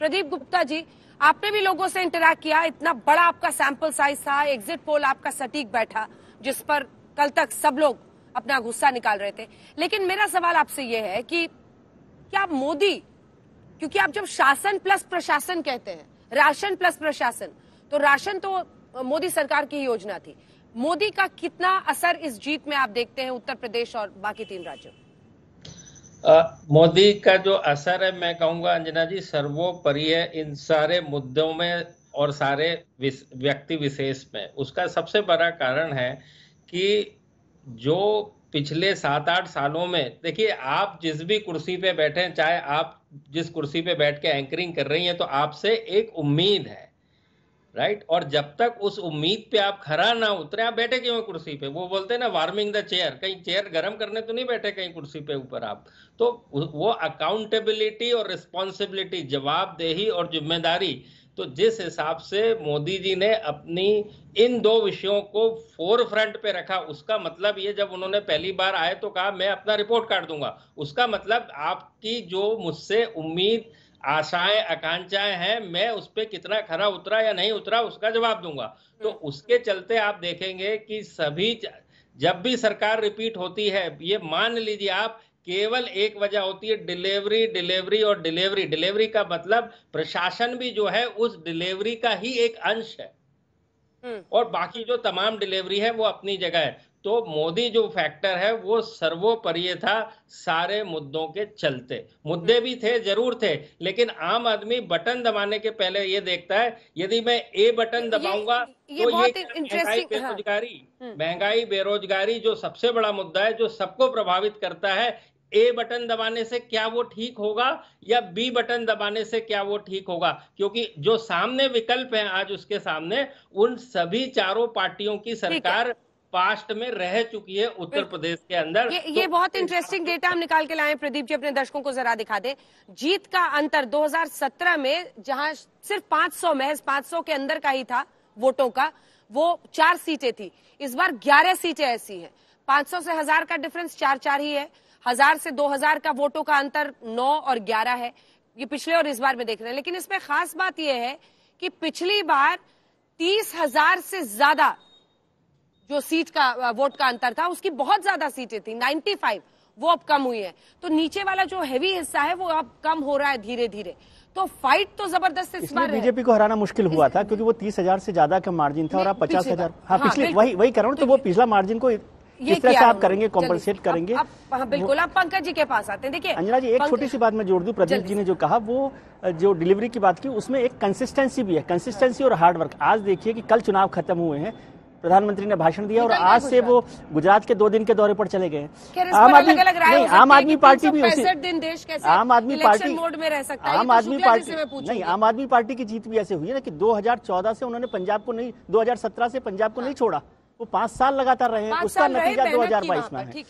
प्रदीप गुप्ता जी, आपने भी लोगों से इंटरैक्ट किया, इतना बड़ा आपका सैंपल साइज था, एग्जिट पोल आपका सटीक बैठा, जिस पर कल तक सब लोग अपना गुस्सा निकाल रहे थे। लेकिन मेरा सवाल आपसे यह है कि क्या मोदी, क्योंकि आप जब शासन प्लस प्रशासन कहते हैं, राशन प्लस प्रशासन, तो राशन तो मोदी सरकार की ही योजना थी, मोदी का कितना असर इस जीत में आप देखते हैं उत्तर प्रदेश और बाकी 3 राज्यों? मोदी का जो असर है, मैं कहूंगा अंजना जी, सर्वोपरि है इन सारे मुद्दों में और सारे व्यक्ति विशेष में। उसका सबसे बड़ा कारण है कि जो पिछले 7-8 सालों में, देखिए आप जिस भी कुर्सी पे बैठे हैं, चाहे आप जिस कुर्सी पे बैठ के एंकरिंग कर रही हैं, तो आपसे एक उम्मीद है, राइट? और जब तक उस उम्मीद पे आप खरा ना उतरे, आप बैठे क्यों कुर्सी पे? वो बोलते हैं ना, वार्मिंग द चेयर, कहीं चेयर गर्म करने तो नहीं बैठे कहीं कुर्सी पे ऊपर आप। तो वो अकाउंटेबिलिटी और रिस्पॉन्सिबिलिटी, जवाबदेही और जिम्मेदारी, तो जिस हिसाब से मोदी जी ने अपनी इन 2 विषयों को फोर फ्रंट पे रखा, उसका मतलब ये, जब उन्होंने पहली बार आए तो कहा मैं अपना रिपोर्ट कार्ड दूंगा, उसका मतलब आपकी जो मुझसे उम्मीद, आशाएं, आकांक्षाएं हैं, मैं उस पर कितना खरा उतरा या नहीं उतरा उसका जवाब दूंगा। तो उसके चलते आप देखेंगे कि सभी, जब भी सरकार रिपीट होती है, ये मान लीजिए आप, केवल एक वजह होती है, डिलीवरी, डिलीवरी और डिलीवरी। डिलीवरी का मतलब प्रशासन भी जो है उस डिलीवरी का ही एक अंश है, और बाकी जो तमाम डिलीवरी है वो अपनी जगह है। तो मोदी जो फैक्टर है वो सर्वोपरि था सारे मुद्दों के चलते। मुद्दे भी थे, जरूर थे, लेकिन आम आदमी बटन दबाने के पहले ये देखता है, यदि मैं ए बटन दबाऊंगा तो ये महंगाई, बेरोजगारी, महंगाई, बेरोजगारी जो सबसे बड़ा मुद्दा है, जो सबको प्रभावित करता है, ए बटन दबाने से क्या वो ठीक होगा या बी बटन दबाने से क्या वो ठीक होगा? क्योंकि जो सामने विकल्प है आज उसके सामने, उन सभी चारों पार्टियों की सरकार पास्ट में रह चुकी है उत्तर प्रदेश के अंदर। ये बहुत इंटरेस्टिंग डेटा हम निकाल के लाए प्रदीप जी, अपने दर्शकों को जरा दिखा दें। जीत का अंतर 2017 में, जहां सिर्फ 500, महज 500 के अंदर का ही था वोटों का, वो 4 सीटें थी। इस बार 11 सीटें ऐसी हैं। 500 से 1000 का डिफरेंस 4-4 ही है। 1000 से 2000 का वोटों का अंतर 9 और 11 है। ये पिछले और इस बार में देख रहे हैं। लेकिन इसमें खास बात यह है कि पिछली बार 30,000 से ज्यादा जो सीट का वोट का अंतर था, उसकी बहुत ज्यादा सीटें थी, 95, वो अब कम हुई है। तो नीचे वाला जो हैवी हिस्सा है वो अब कम हो रहा है धीरे धीरे। तो फाइट तो जबरदस्त इस बार बीजेपी को हराना मुश्किल हुआ था, क्योंकि वो 30,000 से ज्यादा का मार्जिन था और आप 50,000, हाँ पिछले वही कर रहा हूँ। तो वो पिछला मार्जिन को किस तरह से आप करेंगे, कॉम्पनसेट करेंगे? बिल्कुल। आप पंकज जी के पास आते हैं। देखिए अंजना जी, एक छोटी सी बात मैं जोड़ दूं, प्रदीप जी ने जो कहा, वो जो डिलीवरी की बात की, उसमें एक कंसिस्टेंसी भी है, कंसिस्टेंसी और हार्ड वर्क। आज देखिए कि कल चुनाव खत्म हुए हैं, प्रधानमंत्री ने भाषण दिया और आज से वो गुजरात के 2 दिन के दौरे पर चले गए। आम आदमी नहीं, आम आदमी पार्टी भी दिन देश कैसे आम आदमी पार्टी मोड में रह सकता है, आम आदमी पार्टी नहीं, आम आदमी पार्टी की जीत भी ऐसे हुई है ना कि 2014 से उन्होंने पंजाब को नहीं, 2017 से पंजाब को नहीं छोड़ा, वो 5 साल लगातार रहे हैं, उसका नतीजा 2022 में है।